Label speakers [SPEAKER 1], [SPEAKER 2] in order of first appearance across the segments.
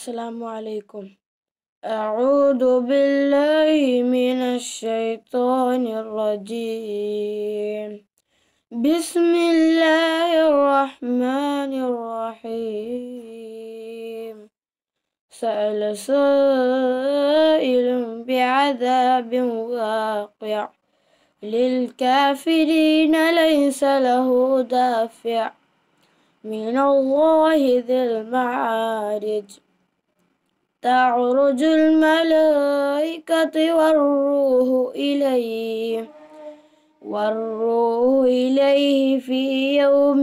[SPEAKER 1] السلام عليكم. أعوذ بالله من الشيطان الرجيم. بسم الله الرحمن الرحيم. سأل سائل بعذاب واقع للكافرين ليس له دافع من الله ذي المعارج. تعرج الملائكة والروح إليه في يوم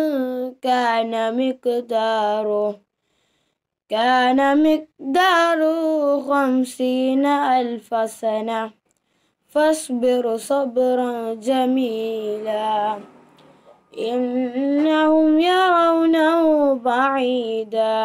[SPEAKER 1] كان مقداره 50,000 سنة فاصبر صبرا جميلا إنهم يرونه بعيدا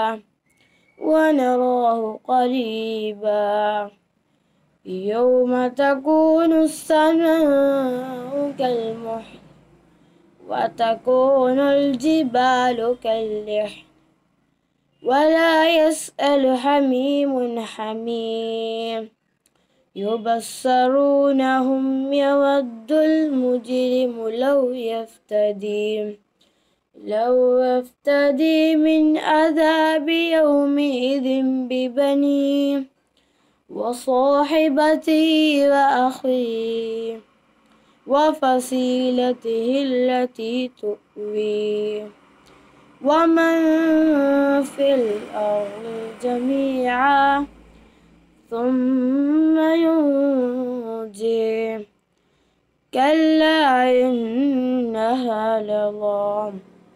[SPEAKER 1] ونراه قريبا يوم تكون السماء كالمحن وتكون الجبال كاللحن ولا يسأل حميم حميم يبصرونهم يود المجرم لو يفتدي من عذاب يومئذ ببنيه وصاحبته وأخيه وفصيلته التي تؤويه ومن في الأرض جميعا ثم ينجيه كلا إنها لظى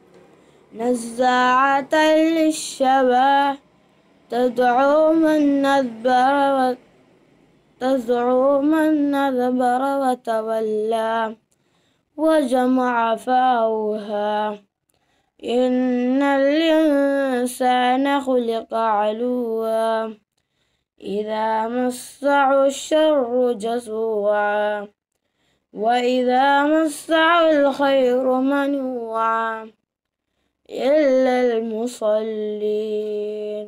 [SPEAKER 1] نزاعة للشوى تدعو من أدبر وتولى وجمع فأوعى إن الإنسان خلق هلوعا إذا مسه الشر جزوعا وإذا مسه الخير منوعا إلا المصلين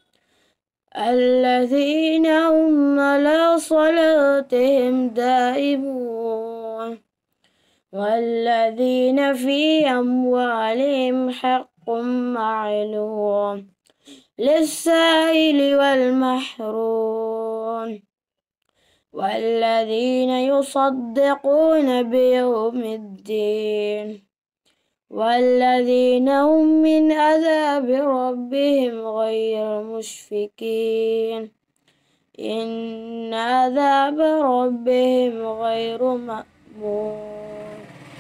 [SPEAKER 1] الذين هم على صلاتهم دائمون والذين في أموالهم حق معلوم للسائل والمحروم والذين يصدقون بيوم الدين والذين هم من عذاب ربهم غير مشفقين إن عذاب ربهم غير مأمون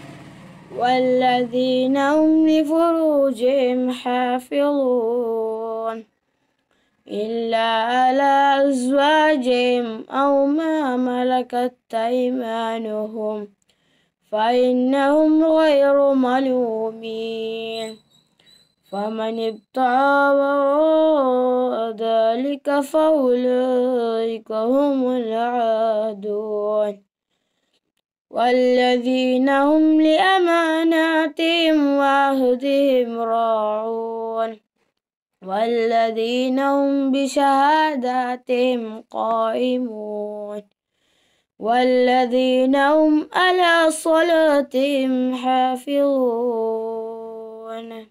[SPEAKER 1] والذين هم لفروجهم حافظون إلا على أزواجهم أو ما ملكت أيمانهم فإنهم غير ملومين فمن ابتغى وراء ذلك فأولئك هم العادون والذين هم لأماناتهم وعهدهم راعون والذين هم بشهاداتهم قائمون والذين هم على صلاتهم حافظون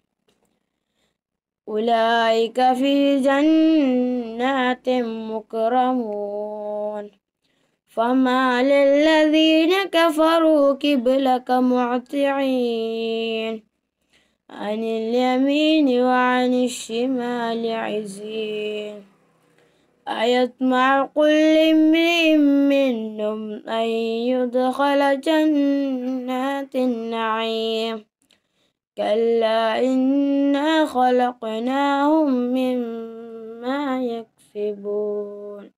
[SPEAKER 1] أولئك في جنات مكرمون فما للذين كفروا قبلك معطعين عن اليمين وعن الشمال عزين أيطمع كل امرئ منهم أن يدخل جنات النعيم كلا إنا خلقناهم مما يكسبون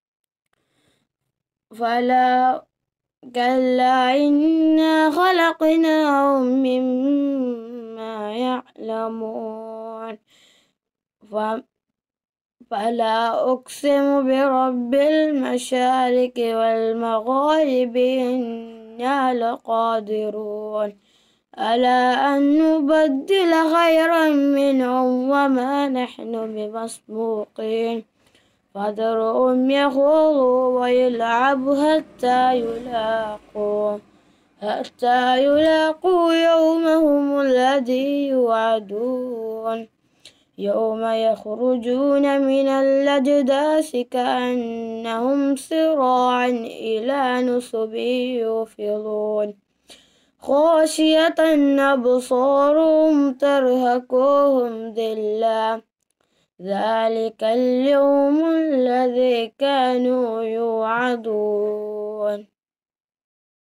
[SPEAKER 1] كلا إنا خلقناهم مما يعلمون فلا أقسم برب المشارق والمغارب إنا لقادرون ألا أن نبدل خيرا منهم وما نحن بمسبوقين فذرهم يخوضوا ويلعبوا حتى يلاقوا يومهم الذي يوعدون يوم يخرجون من الأجداث كأنهم سراع إلى نصب يوفضون خاشية أبصارهم ترهقهم ذلة ذلك اليوم الذي كانوا يوعدون.